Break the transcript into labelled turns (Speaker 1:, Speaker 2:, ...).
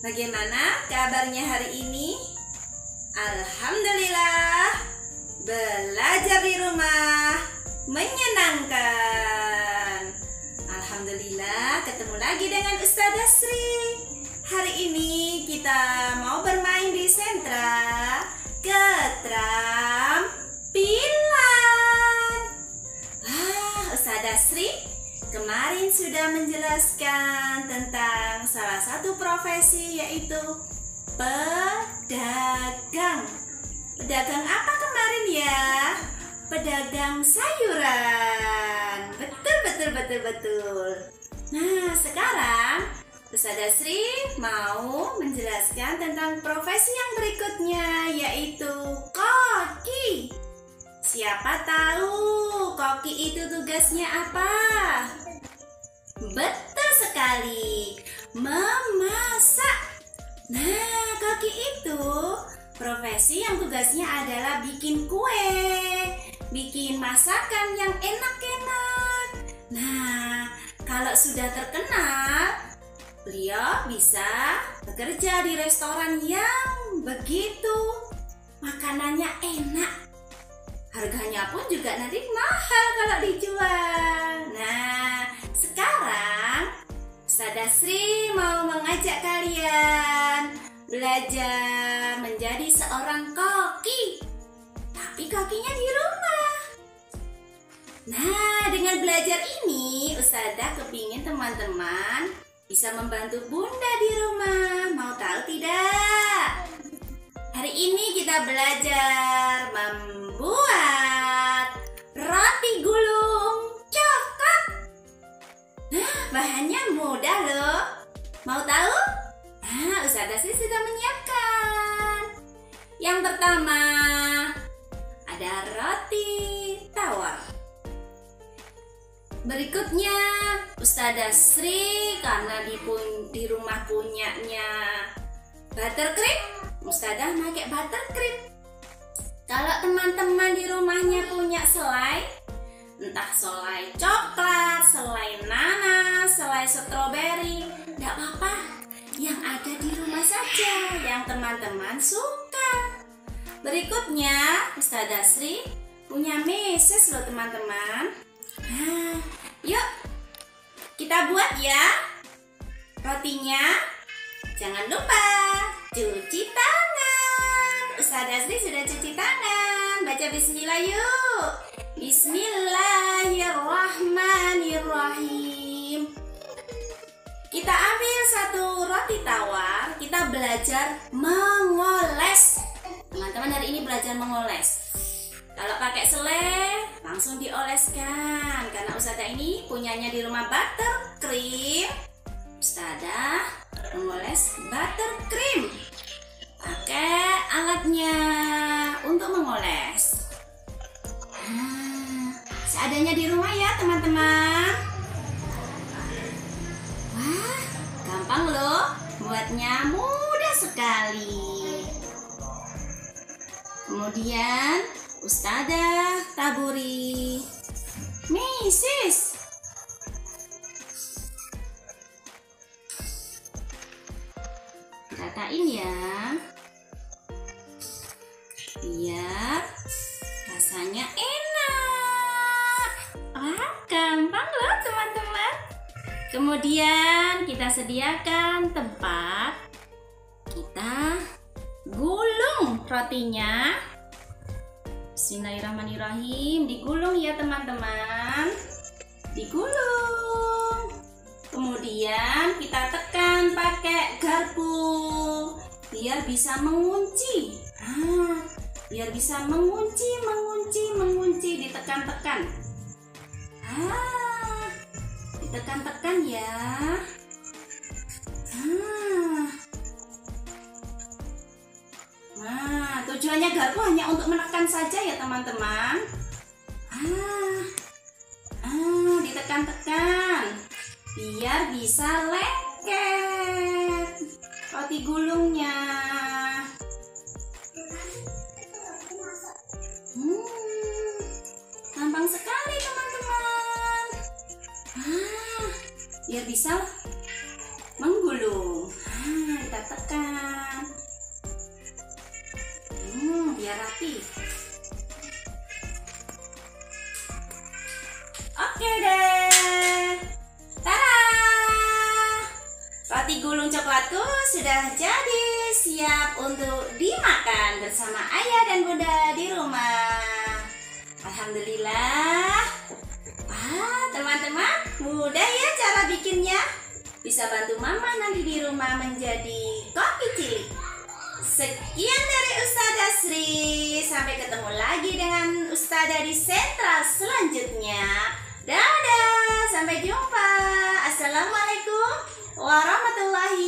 Speaker 1: Bagaimana kabarnya hari ini? Alhamdulillah, belajar di rumah menyenangkan. Alhamdulillah, ketemu lagi dengan Ustazah Sri. Hari ini kita mau bermain di sentra keterampilan. Ustazah Sri kemarin sudah menjelaskan tentang salah satu profesi, yaitu pedagang. Pedagang apa kemarin ya? Pedagang sayuran. Betul. Nah, sekarang Ustazah Sri mau menjelaskan tentang profesi yang berikutnya, yaitu koki. Siapa tahu koki itu tugasnya apa? Betul sekali, memasak. Nah, koki itu profesi yang tugasnya adalah bikin kue, bikin masakan yang enak-enak. Nah, kalau sudah terkenal, beliau bisa bekerja di restoran yang begitu makanannya enak. Harganya pun juga nanti mahal kalau dijual. Nah, sekarang Ustazah Sri mau mengajak kalian belajar menjadi seorang koki. Tapi kokinya di rumah. Nah, dengan belajar ini Ustazah kepingin teman-teman bisa membantu Bunda di rumah. Mau tahu tidak? Hari ini kita belajar membuat roti gulung coklat. Nah, bahannya mudah loh. Mau tahu? Nah, Ustazah Sri sudah menyiapkan. Yang pertama, ada roti tawar. Berikutnya, Ustazah Sri karena di rumah punyanya buttercream, Ustazah pakai buttercream. Kalau teman-teman di rumahnya punya selai, entah selai coklat, selai nanas, selai stroberi, tidak apa-apa. Yang ada di rumah saja, yang teman-teman suka. Berikutnya, Ustazah Sri punya meses loh teman-teman. Nah, yuk kita buat ya rotinya. Jangan lupa cuci tangan. Ustazah Sri sudah cuci tangan. Baca bismillah yuk. Bismillahirrahmanirrahim. Kita ambil satu roti tawar. Kita belajar mengoles. Teman-teman hari ini belajar mengoles. Kalau pakai selai langsung dioleskan. Karena Ustazah ini punyanya di rumah buttercream. Ustazah mengoles buttercream. Pakai alatnya untuk mengoles. Nah, seadanya di rumah ya teman-teman. Wah, gampang loh. Buatnya mudah sekali. Kemudian Ustazah taburi meses. Ratain ya, biar rasanya enak. Gampang loh teman-teman. Kemudian kita sediakan tempat. Kita gulung rotinya. Bismillahirrahmanirrahim. Digulung ya teman-teman. Digulung. Kemudian kita tekan pakai garpu biar bisa mengunci. Biar bisa mengunci, ditekan-tekan. Ditekan-tekan ya. Nah, tujuannya garpu hanya untuk menekan saja ya teman-teman. Ditekan-tekan biar bisa lengket roti gulungnya. Gampang sekali teman-teman. Biar bisa menggulung. kita tekan. Biar rapi. Oke deh. Tada! Roti gulung coklatku sudah jadi, siap untuk dimakan bersama ayah dan bunda di rumah. Alhamdulillah. Teman-teman, mudah ya cara bikinnya. Bisa bantu mama nanti di rumah menjadi kopi cilik. Sekian dari Ustazah Sri. Sampai ketemu lagi dengan Ustazah di sentral selanjutnya. Dadah, sampai jumpa. Assalamualaikum warahmatullahi